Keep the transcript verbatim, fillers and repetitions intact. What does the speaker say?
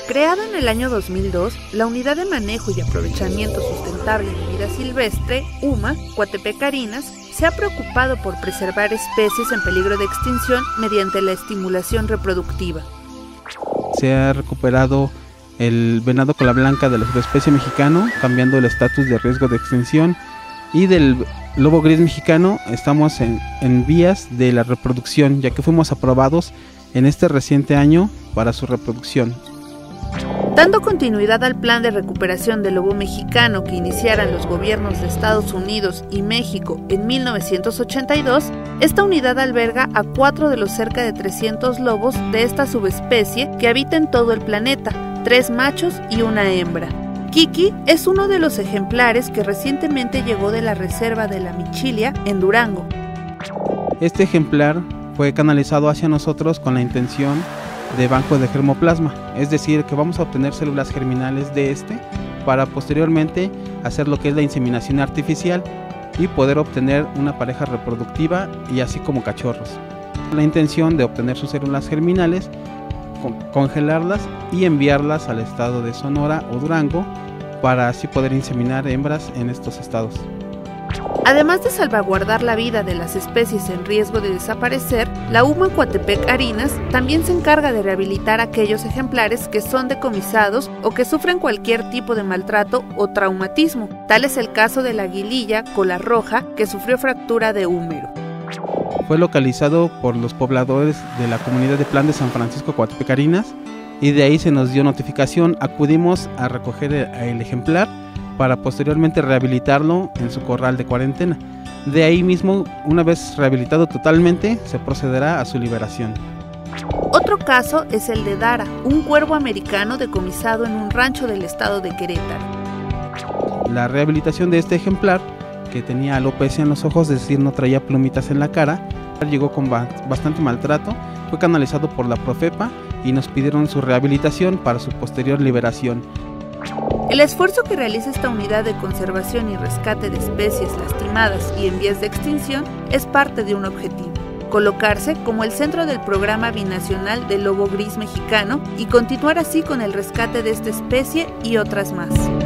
Creada en el año dos mil dos, la Unidad de Manejo y Aprovechamiento Sustentable de Vida Silvestre, UMA, Coatepec Arinas, se ha preocupado por preservar especies en peligro de extinción mediante la estimulación reproductiva. Se ha recuperado el venado cola blanca de la subespecie mexicano, cambiando el estatus de riesgo de extinción, y del lobo gris mexicano estamos en, en vías de la reproducción, ya que fuimos aprobados en este reciente año para su reproducción. Dando continuidad al plan de recuperación del lobo mexicano que iniciaran los gobiernos de Estados Unidos y México en mil novecientos ochenta y dos, esta unidad alberga a cuatro de los cerca de trescientos lobos de esta subespecie que habita en todo el planeta, tres machos y una hembra. Kiki es uno de los ejemplares que recientemente llegó de la reserva de la Michilia en Durango. Este ejemplar fue canalizado hacia nosotros con la intención de banco de germoplasma, es decir, que vamos a obtener células germinales de este para posteriormente hacer lo que es la inseminación artificial y poder obtener una pareja reproductiva y así como cachorros. La intención de obtener sus células germinales, congelarlas y enviarlas al estado de Sonora o Durango para así poder inseminar hembras en estos estados. Además de salvaguardar la vida de las especies en riesgo de desaparecer, la UMA Coatepec Arinas también se encarga de rehabilitar aquellos ejemplares que son decomisados o que sufren cualquier tipo de maltrato o traumatismo. Tal es el caso de la aguililla cola roja que sufrió fractura de húmero. Fue localizado por los pobladores de la comunidad de Plan de San Francisco Coatepec Arinas y de ahí se nos dio notificación. Acudimos a recoger el ejemplar para posteriormente rehabilitarlo en su corral de cuarentena. De ahí mismo, una vez rehabilitado totalmente, se procederá a su liberación. Otro caso es el de Dara, un cuervo americano decomisado en un rancho del estado de Querétaro. La rehabilitación de este ejemplar, que tenía alopecia en los ojos, es decir, no traía plumitas en la cara, llegó con bastante maltrato, fue canalizado por la Profepa y nos pidieron su rehabilitación para su posterior liberación. El esfuerzo que realiza esta unidad de conservación y rescate de especies lastimadas y en vías de extinción es parte de un objetivo: colocarse como el centro del programa binacional del lobo gris mexicano y continuar así con el rescate de esta especie y otras más.